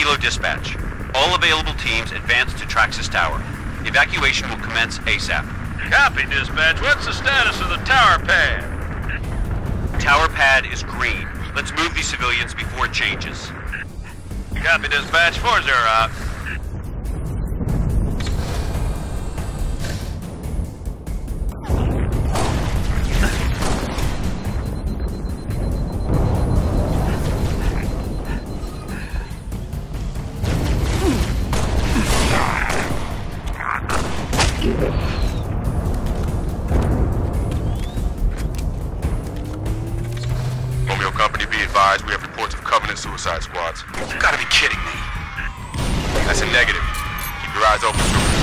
Kilo Dispatch. All available teams advance to Traxxas Tower. Evacuation will commence ASAP. Copy, Dispatch. What's the status of the tower pad? Tower pad is green. Let's move these civilians before it changes. Copy, Dispatch. 4-0 out. Romeo Company, be advised, we have reports of Covenant suicide squads. You gotta be kidding me. That's a negative. Keep your eyes open, Trooper.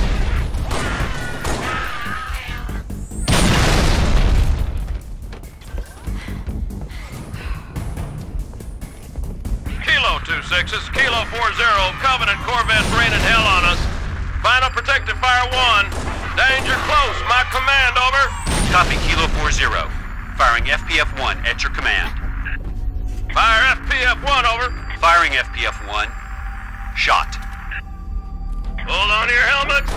Kilo 2-6, Kilo 40, Covenant Corvette raining hell on us. Final protective fire 1. Danger close, my command, over. Copy Kilo 40. Firing FPF-1 at your command. Fire FPF-1, over. Firing FPF-1. Shot. Hold on to your helmets.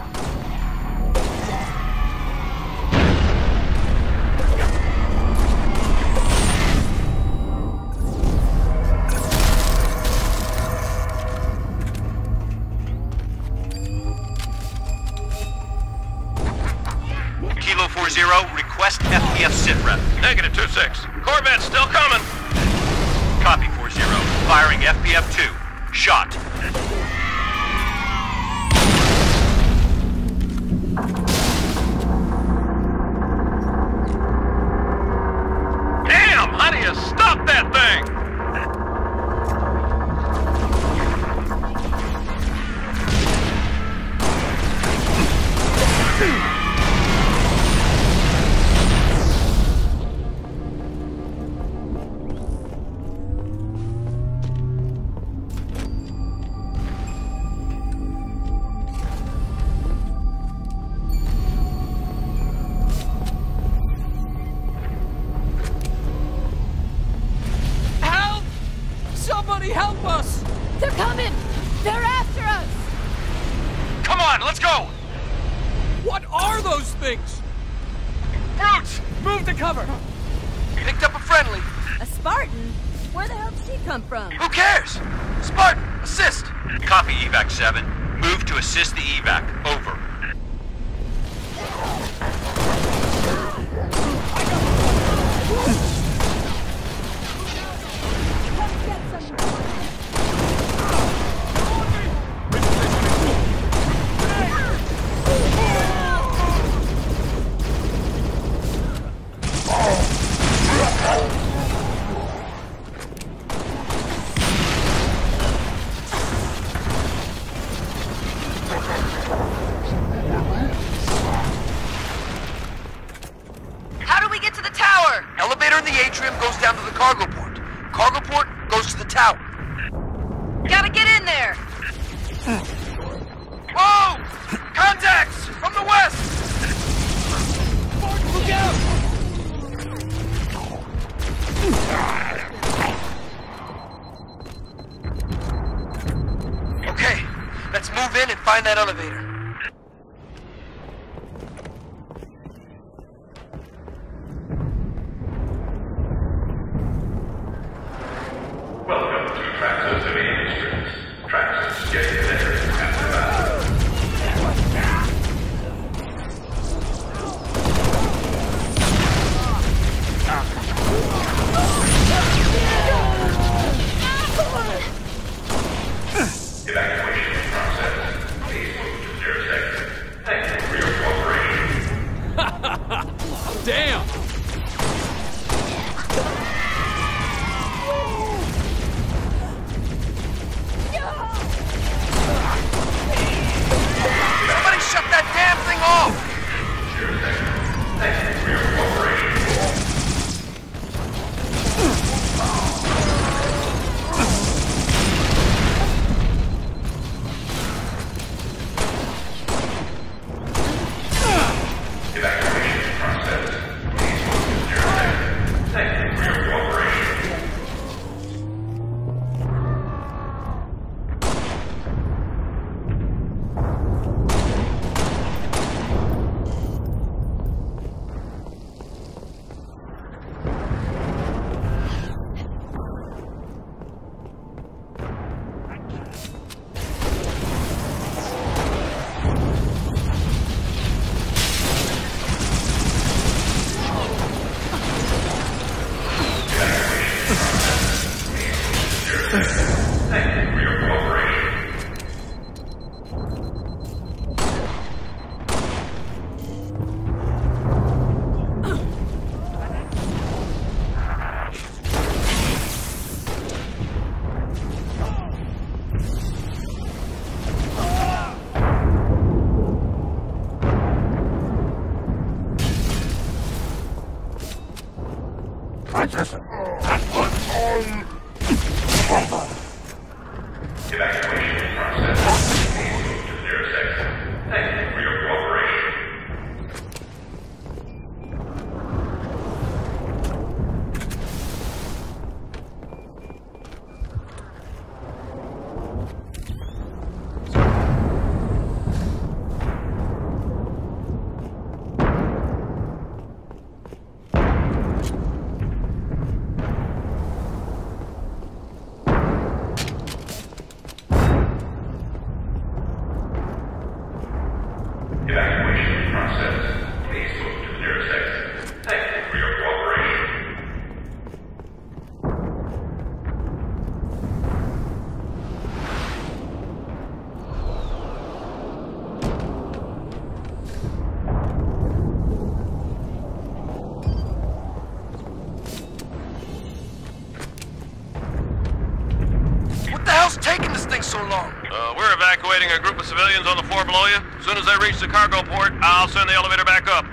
Kilo 40, request FPF sitrep. Negative 2-6. Corvette's still coming. Copy 40. Firing FPF-2. Shot. Damn, how do you stop that thing? Somebody help us! They're coming! They're after us! Come on, let's go! What are those things? Brutes! Move to cover! Picked up a friendly. A Spartan? Where the hell did she come from? Who cares? Spartan, assist! Copy evac 7. Move to assist the evac. Over. How do we get to the tower? Elevator in the atrium goes down to the cargo port. Cargo port goes to the tower. Gotta get in there! Whoa! Contacts from the west! Look out! Okay, let's move in and find that elevator. Welcome to Traxxas Heavy Industries. Traxxas, get better at the battle. Evacuation process. Please move to your sector. Thank you for your cooperation. Damn! Somebody shut that damn thing off! Your sector. Thank you for your cooperation. Evacuation process. Please move to your sector. Thank you for your cooperation. Evacuation in process. Please move to the nearest exit. Thank you for your cooperation. Evacuation in process. Please move to the nearest exit. Thank you for your cooperation. What the hell's taking this thing so long? We're evacuating a group of civilians on the floor below you. As soon as they reach the cargo port, I'll send the elevator back up.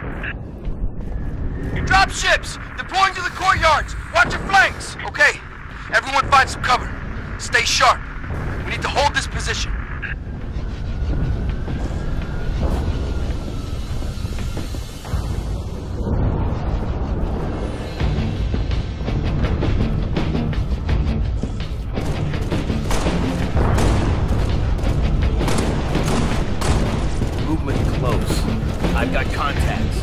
Drop ships! Deploying to the courtyards! Watch your flanks! Okay, everyone find some cover. Stay sharp. We need to hold this position. Movement close. I've got contacts.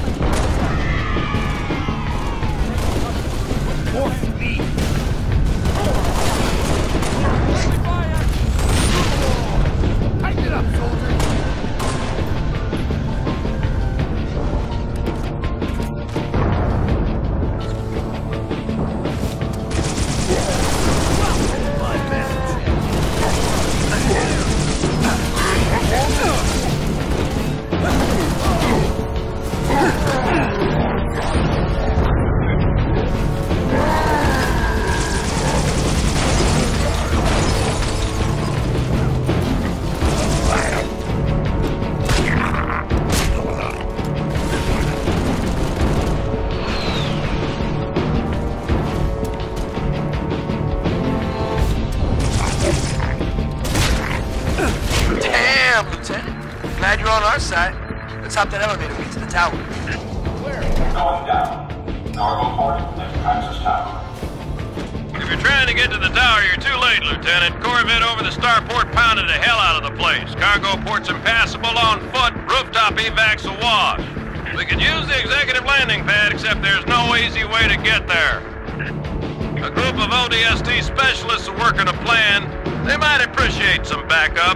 More speed. Tighten it up, soldier. Damn, Lieutenant. Glad you're on our side. Let's hop that elevator and get to the tower. Going down. Cargo port and access tower. If you're trying to get to the tower, you're too late, Lieutenant. Corvette over the starport pounded the hell out of the place. Cargo port's impassable on foot. Rooftop evac's awash. We could use the executive landing pad, except there's no easy way to get there. A group of ODST specialists are working a plan. They might appreciate some backup.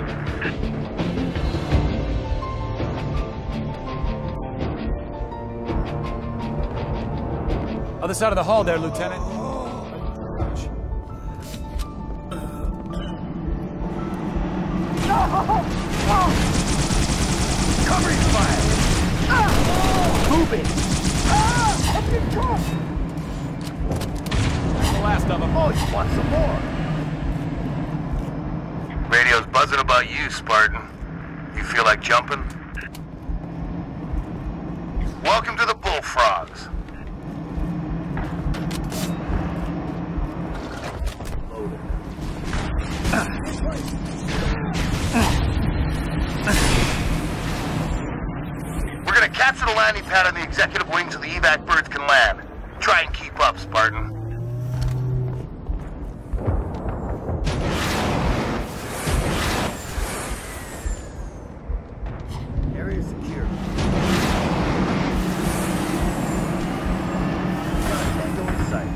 Other side of the hall there, Lieutenant. Covering fire. Move it. That's the last of them. Oh, you want some more? Radio's buzzing about you, Spartan. You feel like jumping? Welcome to the Bullfrogs. We're gonna capture the landing pad on the executive wing so the evac birds can land. Try and keep up, Spartan. Area secure. Tango in sight.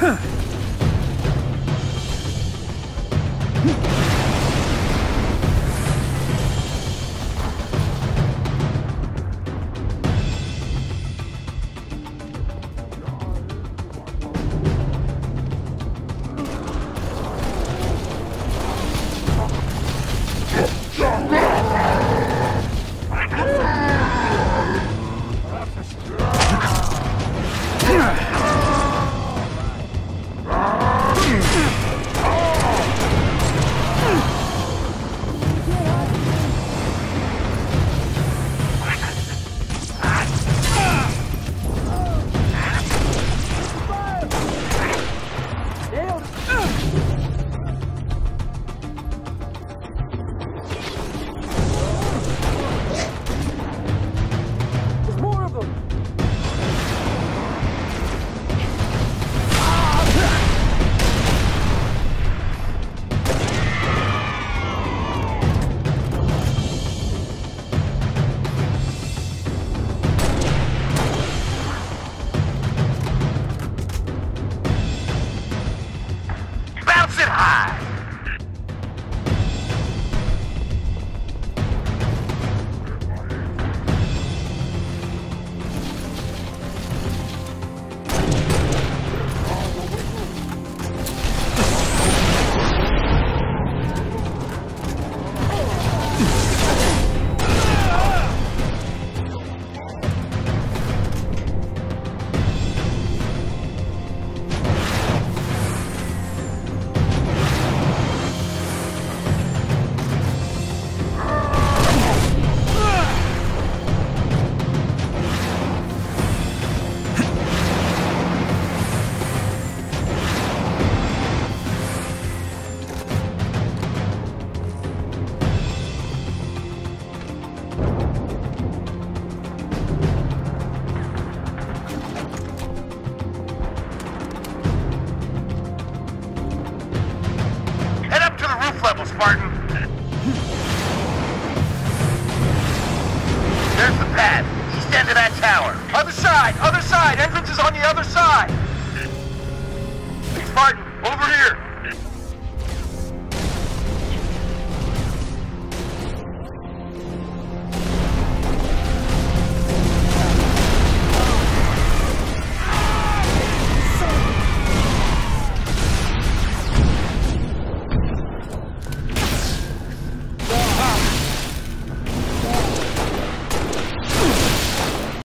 Bounce it high!